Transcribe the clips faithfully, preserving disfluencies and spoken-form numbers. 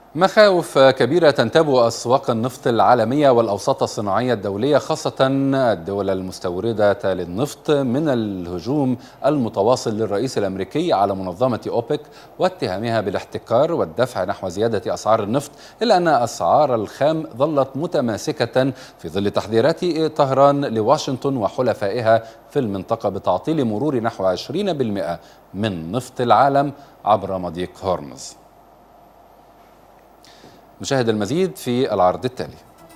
مخاوف كبيرة تنتاب أسواق النفط العالمية والأوساط الصناعية الدولية، خاصة الدول المستوردة للنفط، من الهجوم المتواصل للرئيس الأمريكي على منظمة أوبك واتهامها بالاحتكار والدفع نحو زيادة أسعار النفط، إلا أن أسعار الخام ظلت متماسكة في ظل تحذيرات طهران لواشنطن وحلفائها في المنطقة بتعطيل مرور نحو عشرين بالمئة من نفط العالم عبر مضيق هرمز. نشاهد المزيد في العرض التالي.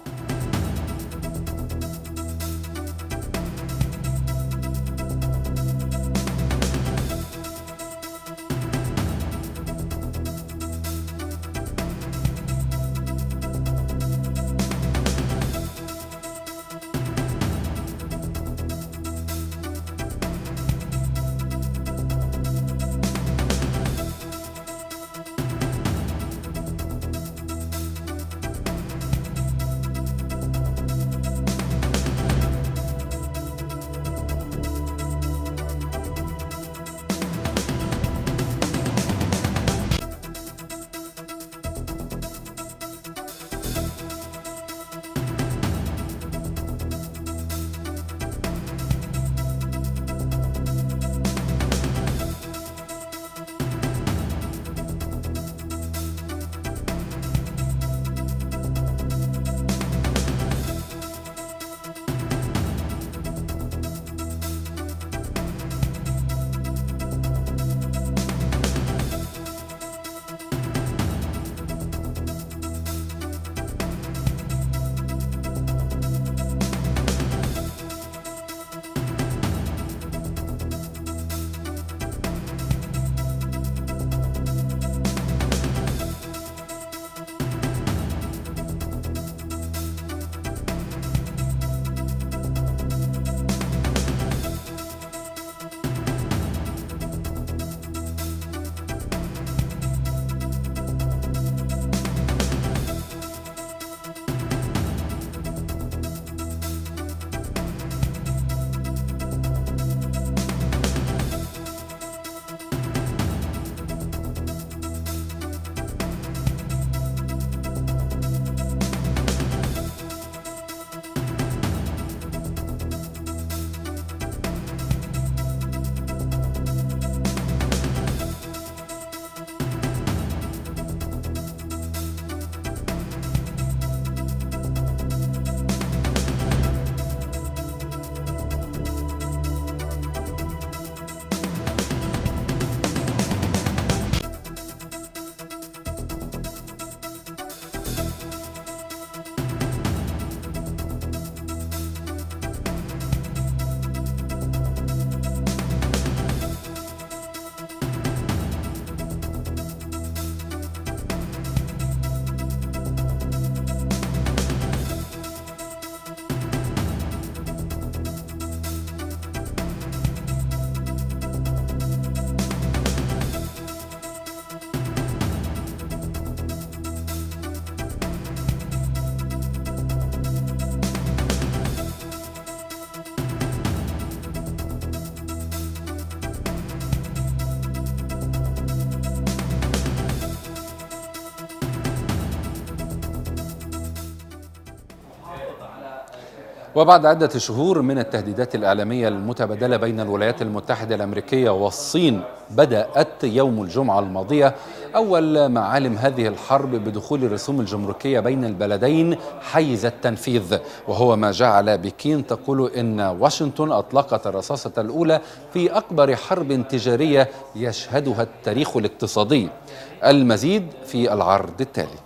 وبعد عدة شهور من التهديدات الإعلامية المتبادلة بين الولايات المتحدة الأمريكية والصين، بدأت يوم الجمعة الماضية أول معالم هذه الحرب بدخول الرسوم الجمركية بين البلدين حيز التنفيذ، وهو ما جعل بكين تقول إن واشنطن أطلقت الرصاصة الأولى في أكبر حرب تجارية يشهدها التاريخ الاقتصادي. المزيد في العرض التالي.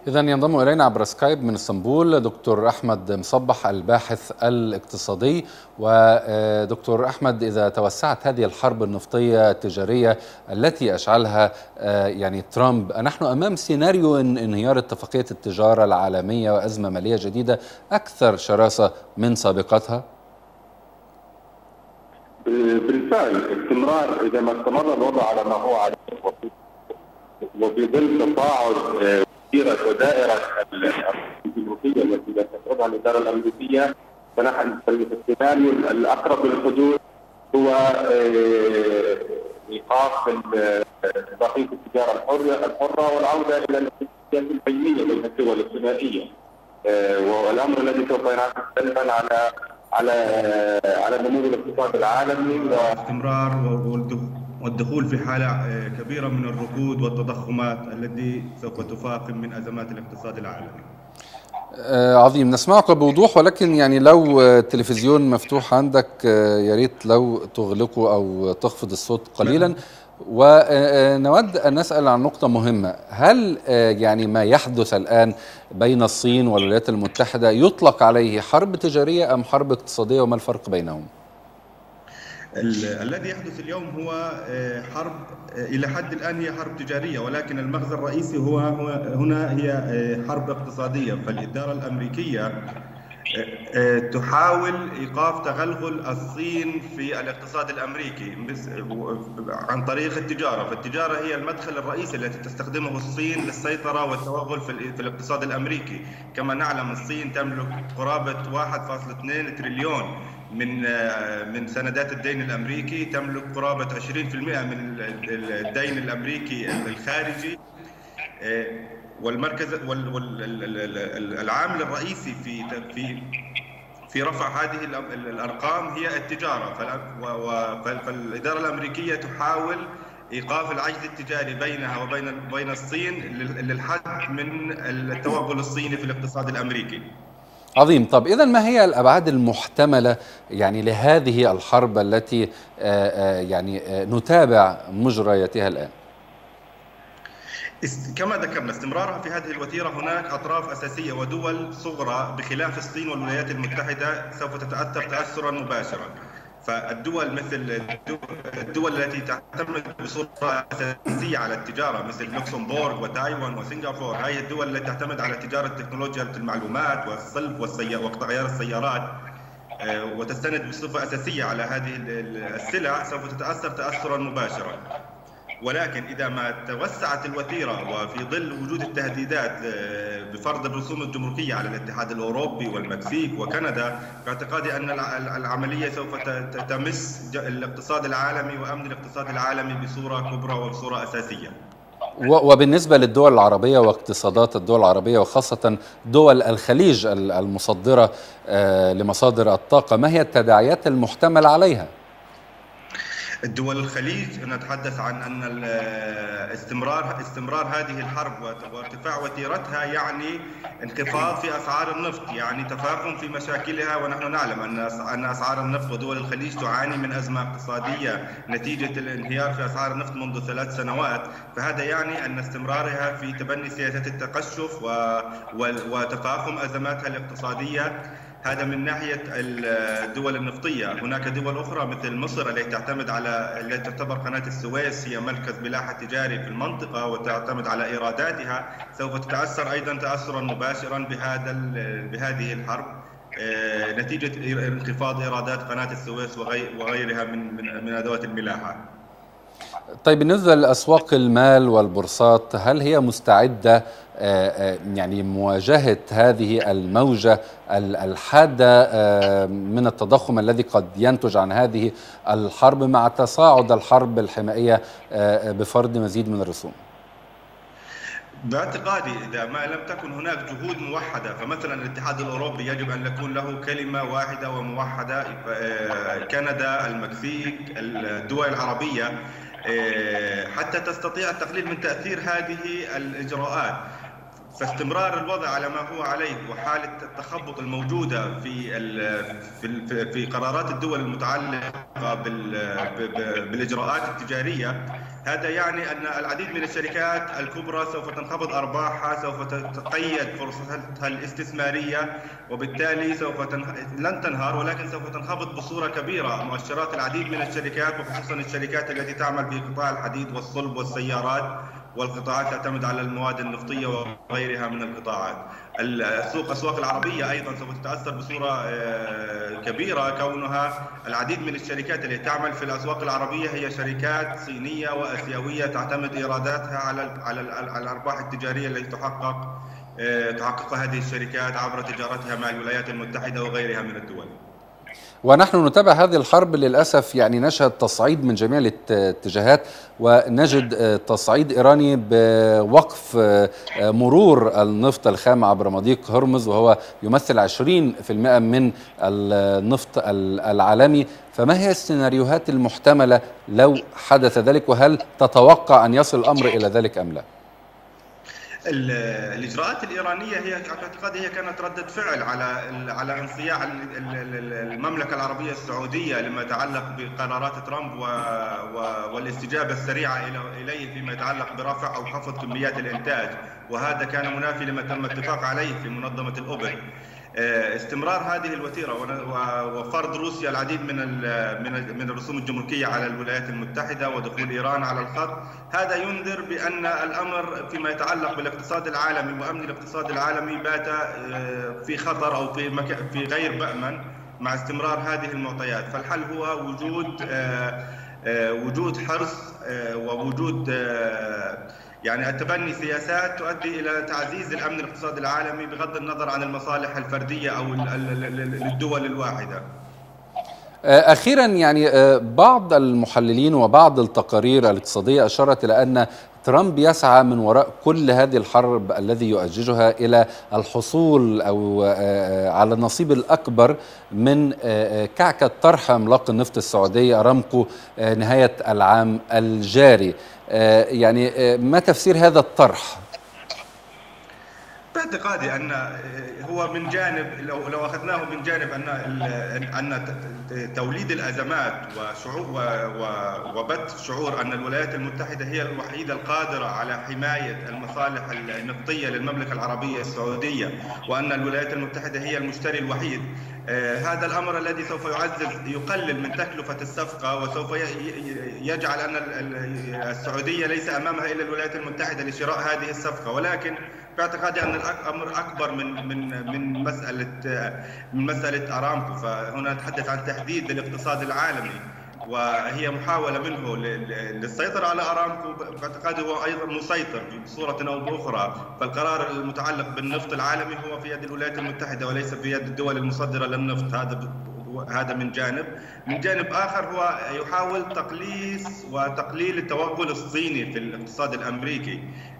إذا ينضم إلينا عبر سكايب من اسطنبول دكتور أحمد مصبح الباحث الاقتصادي. ودكتور أحمد، إذا توسعت هذه الحرب النفطية التجارية التي أشعلها يعني ترامب، نحن أمام سيناريو انهيار اتفاقية التجارة العالمية وأزمة مالية جديدة أكثر شراسة من سابقتها؟ بالفعل استمرار، إذا ما استمر الوضع على ما هو عليه وفي ظل تصاعد وتيرة ودائرة الجمهورية التي لا تفرضها الإدارة الأمريكية، فنحن في السيناريو الأقرب للحدوث هو إيقاف اتفاقية التجارة الحرة الحرة والعودة إلى الاتفاقيات البينية بين الدول الثنائية، والأمر الذي سوف ينعكس سلبا على على على نمو الاقتصاد العالمي واستمرار والدخول في حالة كبيرة من الركود والتضخمات التي سوف تفاقم من أزمات الاقتصاد العالمي. عظيم، نسمعك بوضوح، ولكن يعني لو التلفزيون مفتوح عندك يا ريت لو تغلقه أو تخفض الصوت قليلا. ونود أن نسأل عن نقطة مهمة، هل يعني ما يحدث الآن بين الصين والولايات المتحدة يطلق عليه حرب تجارية أم حرب اقتصادية، وما الفرق بينهم؟ الذي يحدث اليوم هو حرب إلى حد الآن هي حرب تجارية، ولكن المغزى الرئيسي هو هنا هي حرب اقتصادية. فالإدارة الأمريكية تحاول إيقاف تغلغل الصين في الاقتصاد الأمريكي عن طريق التجارة، فالتجارة هي المدخل الرئيسي التي تستخدمه الصين للسيطرة والتوغل في الاقتصاد الأمريكي. كما نعلم الصين تملك قرابة واحد فاصلة اثنين تريليون من من سندات الدين الأمريكي، تملك قرابة عشرين بالمئة من الدين الأمريكي الخارجي، والمركز والعامل الرئيسي في في في رفع هذه الارقام هي التجاره. فالاداره الامريكيه تحاول ايقاف العجز التجاري بينها وبين بين الصين للحد من التوغل الصيني في الاقتصاد الامريكي. عظيم. طب إذا ما هي الأبعاد المحتملة يعني لهذه الحرب التي يعني نتابع مجرياتها الآن؟ كما ذكرنا استمرارها في هذه الوتيرة، هناك أطراف أساسية ودول صغرى بخلاف الصين والولايات المتحدة سوف تتأثر تأثرا مباشرا. فالدول مثل الدول التي تعتمد بصورة أساسية على التجارة مثل لوكسمبورغ وتايوان وسنغافورة، هذه الدول التي تعتمد على تجارة تكنولوجيا المعلومات والصلب وغيار السيارات وتستند بصفة أساسية على هذه السلع، سوف تتأثر تأثرا مباشرا. ولكن إذا ما توسعت الوتيرة وفي ظل وجود التهديدات بفرض الرسوم الجمركية على الاتحاد الأوروبي والمكسيك وكندا، باعتقادي أن العملية سوف تمس الاقتصاد العالمي وأمن الاقتصاد العالمي بصورة كبرى وبصورة أساسية. وبالنسبة للدول العربية واقتصادات الدول العربية وخاصة دول الخليج المصدرة لمصادر الطاقة، ما هي التداعيات المحتملة عليها؟ الدول الخليج نتحدث عن ان استمرار استمرار هذه الحرب وارتفاع وتيرتها يعني انخفاض في اسعار النفط، يعني تفاقم في مشاكلها، ونحن نعلم ان ان اسعار النفط ودول الخليج تعاني من ازمه اقتصاديه نتيجه الانهيار في اسعار النفط منذ ثلاث سنوات، فهذا يعني ان استمرارها في تبني سياسات التقشف وتفاقم ازماتها الاقتصاديه. هذا من ناحية الدول النفطية. هناك دول أخرى مثل مصر التي تعتمد على التي تعتبر قناة السويس هي مركز ملاحة تجاري في المنطقة وتعتمد على إيراداتها، سوف تتأثر أيضا تأثرا مباشرا بهذا بهذه الحرب نتيجة انخفاض إيرادات قناة السويس وغيرها من من أدوات الملاحة. طيب بالنسبة لأسواق المال والبورصات، هل هي مستعدة يعني مواجهة هذه الموجة الحادة من التضخم الذي قد ينتج عن هذه الحرب مع تصاعد الحرب الحمائية بفرض مزيد من الرسوم؟ باعتقادي إذا ما لم تكن هناك جهود موحدة، فمثلا الاتحاد الأوروبي يجب أن يكون له كلمة واحدة وموحدة، كندا، المكسيك، الدول العربية، حتى تستطيع التقليل من تأثير هذه الإجراءات. فاستمرار الوضع على ما هو عليه وحالة التخبط الموجودة في في في قرارات الدول المتعلقة بالإجراءات التجارية، هذا يعني أن العديد من الشركات الكبرى سوف تنخفض أرباحها، سوف تقيد فرصتها الاستثمارية، وبالتالي سوف تنه... لن تنهار ولكن سوف تنخفض بصورة كبيرة مؤشرات العديد من الشركات، وخصوصا الشركات التي تعمل في قطاع الحديد والصلب والسيارات والقطاعات تعتمد على المواد النفطية وغيرها من القطاعات. السوق أسواق العربية أيضا سوف تتأثر بصورة كبيرة، كونها العديد من الشركات التي تعمل في الأسواق العربية هي شركات صينية وآسيوية تعتمد إيراداتها على على على الأرباح التجارية التي تحقق تحققها هذه الشركات عبر تجارتها مع الولايات المتحدة وغيرها من الدول. ونحن نتابع هذه الحرب للأسف، يعني نشهد تصعيد من جميع الاتجاهات، ونجد تصعيد إيراني بوقف مرور النفط الخام عبر مضيق هرمز، وهو يمثل عشرين بالمئة من النفط العالمي. فما هي السيناريوهات المحتملة لو حدث ذلك، وهل تتوقع أن يصل الأمر إلى ذلك أم لا؟ الإجراءات الإيرانية هي اعتقادي هي كانت ردة فعل على على انصياع المملكة العربية السعودية لما يتعلق بقرارات ترامب والاستجابة السريعة إليه فيما يتعلق برفع أو خفض كميات الإنتاج، وهذا كان منافي لما تم الاتفاق عليه في منظمة الأوبك. استمرار هذه الوتيرة وفرض روسيا العديد من من من الرسوم الجمركية على الولايات المتحدة ودخول إيران على الخط، هذا ينذر بأن الأمر فيما يتعلق بالاقتصاد العالمي وأمن الاقتصاد العالمي بات في خطر أو في في غير مأمن مع استمرار هذه المعطيات. فالحل هو وجود وجود حرص ووجود يعني تبني سياسات تؤدي إلى تعزيز الأمن الاقتصادي العالمي بغض النظر عن المصالح الفردية أو الدول الواحدة. أخيرا، يعني بعض المحللين وبعض التقارير الاقتصادية أشارت إلى أن ترامب يسعى من وراء كل هذه الحرب الذي يؤججها إلى الحصول أو على النصيب الأكبر من كعكة طرح عملاق النفط السعودي أرامكو نهاية العام الجاري. يعني ما تفسير هذا الطرح؟ باعتقادي ان هو من جانب لو لو اخذناه من جانب ان ان توليد الازمات وشعور وبث شعور ان الولايات المتحده هي الوحيده القادره على حمايه المصالح النفطيه للمملكه العربيه السعوديه، وان الولايات المتحده هي المشتري الوحيد. هذا الامر الذي سوف يعزز يقلل من تكلفه الصفقه، وسوف يجعل ان السعوديه ليس امامها الا الولايات المتحده لشراء هذه الصفقه. ولكن باعتقادي ان الامر اكبر من من من مساله من مساله ارامكو، فهنا نتحدث عن تهديد للاقتصاد العالمي، وهي محاوله منه للسيطره على ارامكو. باعتقادي هو ايضا مسيطر بصوره او باخرى، فالقرار المتعلق بالنفط العالمي هو في يد الولايات المتحده وليس في يد الدول المصدره للنفط. هذا هذا من جانب. من جانب آخر هو يحاول تقليص وتقليل التوغل الصيني في الاقتصاد الأمريكي،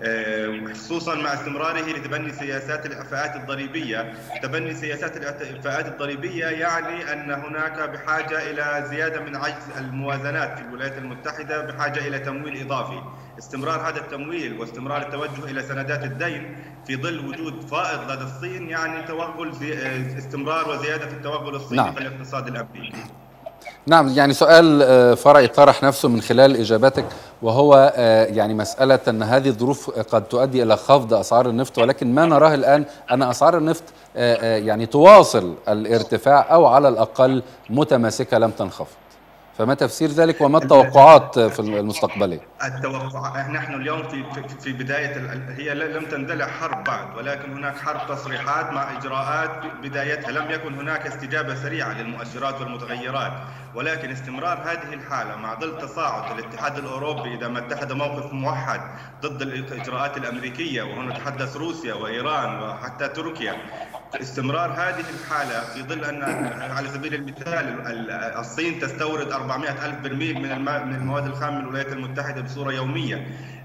خصوصا مع استمراره لتبني سياسات الإعفاءات الضريبية. تبني سياسات الإعفاءات الضريبية يعني أن هناك بحاجة إلى زيادة من عجز الموازنات في الولايات المتحدة، بحاجة إلى تمويل إضافي. استمرار هذا التمويل واستمرار التوجه إلى سندات الدين في ظل وجود فائض لدى الصين يعني توغل استمرار وزيادة في التوغل الصيني نعم. في الاقتصاد الأمريكي. نعم، يعني سؤال فرعي طرح نفسه من خلال إجابتك، وهو يعني مسألة أن هذه الظروف قد تؤدي إلى خفض أسعار النفط، ولكن ما نراه الآن أن أسعار النفط يعني تواصل الارتفاع أو على الأقل متماسكة لم تنخفض. فما تفسير ذلك وما التوقعات في المستقبلية؟ التوقع نحن اليوم في في بداية هي لم تندلع حرب بعد، ولكن هناك حرب تصريحات مع إجراءات بدايتها. لم يكن هناك استجابة سريعة للمؤشرات والمتغيرات، ولكن استمرار هذه الحالة مع ظل تصاعد الاتحاد الأوروبي إذا ما اتخذ موقف موحد ضد الإجراءات الأمريكية، وهنا نتحدث روسيا وإيران وحتى تركيا. استمرار هذه الحالة في ظل أن على سبيل المثال الصين تستورد أربعمائة ألف برميل من من المواد الخام من الولايات المتحدة بصورة يومية.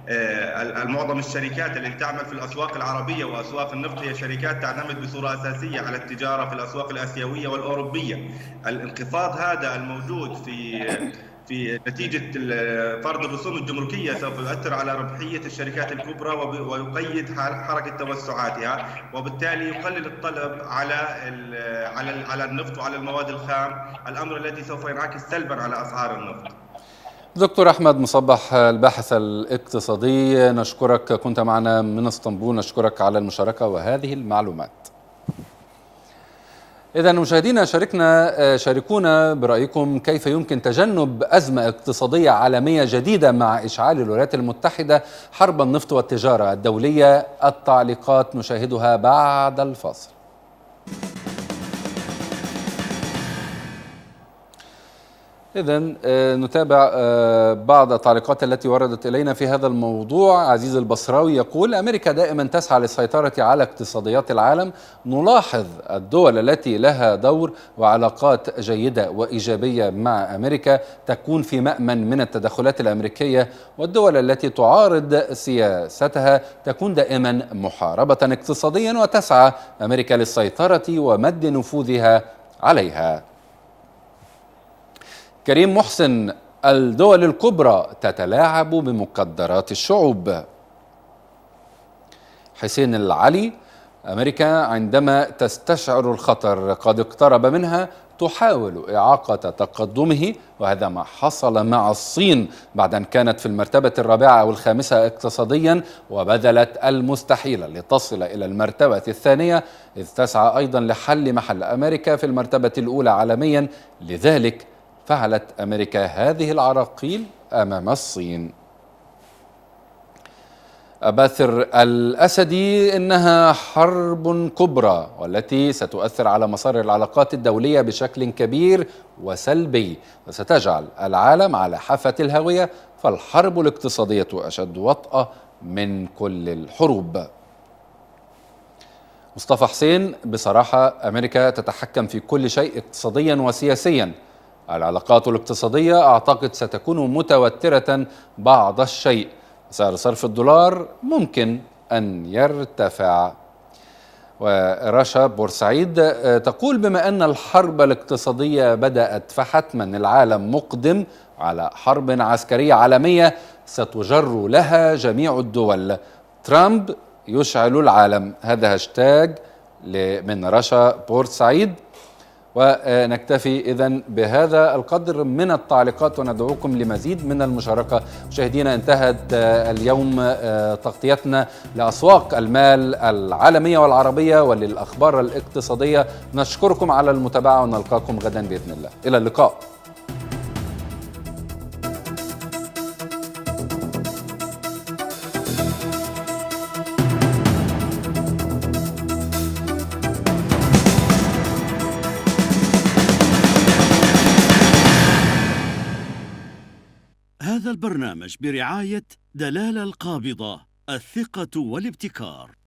المعظم الشركات التي تعمل في الأسواق العربية وأسواق النفط هي شركات تعتمد بصورة أساسية على التجارة في الأسواق الآسيوية والأوروبية. الانخفاض هذا الموجود في في نتيجة فرض الرسوم الجمركية سوف يؤثر على ربحية الشركات الكبرى ويقيد حركة توسعاتها، وبالتالي يقلل الطلب على على على النفط وعلى المواد الخام، الأمر الذي سوف ينعكس سلبا على أسعار النفط. دكتور أحمد مصبح الباحث الاقتصادي، نشكرك، كنت معنا من اسطنبول، نشكرك على المشاركة وهذه المعلومات. إذا مشاهدينا، شاركنا شاركونا برأيكم كيف يمكن تجنب أزمة اقتصادية عالمية جديدة مع إشعال الولايات المتحدة حرب النفط والتجارة الدولية. التعليقات نشاهدها بعد الفاصل. إذن نتابع بعض التعليقات التي وردت إلينا في هذا الموضوع. عزيز البصراوي يقول: أمريكا دائما تسعى للسيطرة على اقتصاديات العالم. نلاحظ الدول التي لها دور وعلاقات جيدة وإيجابية مع أمريكا تكون في مأمن من التدخلات الأمريكية، والدول التي تعارض سياستها تكون دائما محاربة اقتصاديا، وتسعى أمريكا للسيطرة ومد نفوذها عليها. كريم محسن: الدول الكبرى تتلاعب بمقدرات الشعوب. حسين العلي: أمريكا عندما تستشعر الخطر قد اقترب منها تحاول إعاقة تقدمه، وهذا ما حصل مع الصين بعد أن كانت في المرتبة الرابعة أو الخامسة اقتصاديا وبذلت المستحيل لتصل إلى المرتبة الثانية، إذ تسعى أيضا لحل محل أمريكا في المرتبة الأولى عالميا. لذلك فعلت أمريكا هذه العراقيل أمام الصين. أباثر الأسدي: إنها حرب كبرى والتي ستؤثر على مسار العلاقات الدولية بشكل كبير وسلبي، وستجعل العالم على حافة الهاوية، فالحرب الاقتصادية أشد وطأة من كل الحروب. مصطفى حسين: بصراحة أمريكا تتحكم في كل شيء اقتصاديا وسياسيا. العلاقات الاقتصادية أعتقد ستكون متوترة بعض الشيء. سعر صرف الدولار ممكن أن يرتفع. ورشا بورسعيد تقول: بما أن الحرب الاقتصادية بدأت فحتما العالم مقدم على حرب عسكرية عالمية ستجر لها جميع الدول. ترامب يشعل العالم. هذا هاشتاج من رشا بورسعيد. ونكتفي إذن بهذا القدر من التعليقات، وندعوكم لمزيد من المشاركة. مشاهدينا، انتهت اليوم تغطيتنا لأسواق المال العالمية والعربية وللأخبار الاقتصادية. نشكركم على المتابعة ونلقاكم غدا بإذن الله. إلى اللقاء. هذا البرنامج برعاية دلال القابضة، الثقة والابتكار.